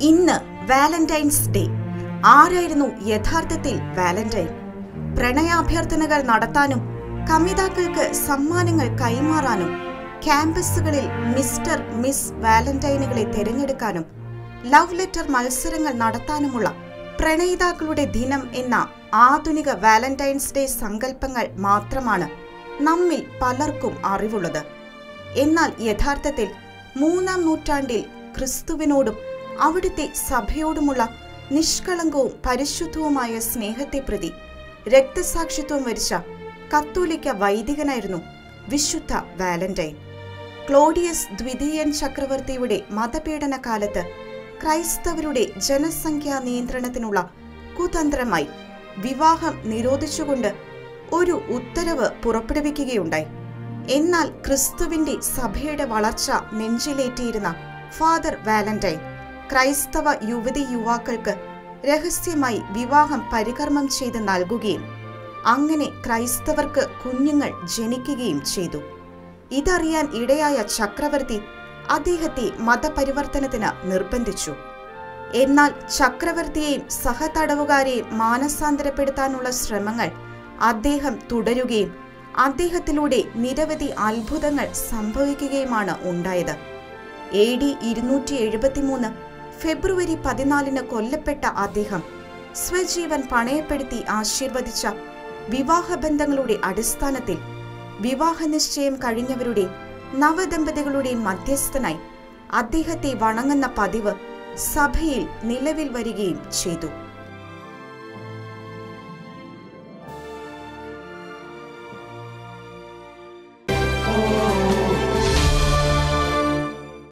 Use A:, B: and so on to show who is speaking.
A: ഇന്ന് Valentine's day. ആരായിരുന്നു യഥാർത്ഥത്തിൽ വാലന്റൈൻ? പ്രണയാഭ്യർത്ഥനകൾ നടത്താനും കമിതാക്കൾക്ക് സമ്മാനങ്ങൾ കൈമാറാനും ക്യാമ്പസുകളിൽ മിസ്റ്റർ മിസ് വാലന്റൈനുകളെ തിരഞ്ഞെടുക്കാനും ലവ് ലെറ്റർ മത്സരങ്ങൾ നടത്താനുമുള്ള പ്രണയിതാക്കളുടെ ദിനം എന്ന ആധുനിക വാലന്റൈൻസ് ഡേ സങ്കല്പങ്ങൾ മാത്രമാണ് നമ്മിൽ പലർക്കും അറിവുള്ളത്. എന്നാൽ യഥാർത്ഥത്തിൽ 3-ാം നൂറ്റാണ്ടിൽ ക്രിസ്തുവിനോടും അവിടുത്തെ സഭയോടുമുള്ള നിഷ്കളങ്കവും പരിശുദ്ധവുമായ സ്നേഹത്തെ പ്രതി രക്തസാക്ഷിത്വം വരിച്ച കത്തോലിക്ക വൈദികനായിരുന്നു വിശുദ്ധ വാലന്റൈൻ. ക്ലോഡിയസ് ദ്വിതീയൻ ചക്രവർത്തിയുടെ മതപീഡന കാലത്ത് ക്രൈസ്തവരുടെ ജനസംഖ്യാ നിയന്ത്രണത്തിനുള്ള കുതന്ത്രമായി വിവാഹം നിരോധിച്ചുകൊണ്ട് ഒരു ഉത്തരവ് പുറപ്പെടുവിക്കുകയുണ്ടായി. എന്നാൽ ക്രിസ്തുവിന്റെ സഭയുടെ വളർച്ച നെഞ്ചിലേറ്റിയിരുന്ന ഫാദർ വാലന്റൈൻ ക്രൈസ്തവ യുവതി യുവാക്കൾക്ക് രഹസ്യമായി വിവാഹം പരികർമ്മം ചെയ്ത് നൽകുകയും അങ്ങനെ ക്രൈസ്തവർക്ക് കുഞ്ഞുങ്ങൾ ജനിക്കുകയും ചെയ്തു. ഇതറിയാൻ ഇടയായ ചക്രവർത്തി അദ്ദേഹത്തെ മതപരിവർത്തനത്തിന് നിർബന്ധിച്ചു. എന്നാൽ ചക്രവർത്തിയെയും സഹതടവുകാരെയും മാനസാന്തരപ്പെടുത്താനുള്ള ശ്രമങ്ങൾ അദ്ദേഹം തുടരുകയും അദ്ദേഹത്തിലൂടെ നിരവധി അത്ഭുതങ്ങൾ സംഭവിക്കുകയുമാണ് ഉണ്ടായത്. AD 273 ഫെബ്രുവരി 14 കൊല്ലപ്പെട്ട അദ്ദേഹം സ്വജീവൻ പണയപ്പെടുത്തി ആശീർവദിച്ച വിവാഹബന്ധങ്ങളുടെ അടിസ്ഥാനത്തിൽ വിവാഹനിശ്ചയം കഴിഞ്ഞവരുടെ നവദമ്പതികളുടെ മധ്യസ്ഥനായി അദ്ദേഹത്തെ വണങ്ങുന്ന പതിവ് സഭയിൽ നിലവിൽ വരികയും ചെയ്തു.